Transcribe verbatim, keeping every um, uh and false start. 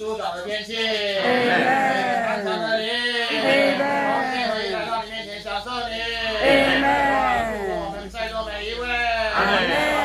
舒爽的天气，安常的你，荣幸可以来到你面前享受你，祝福我们在座每一位。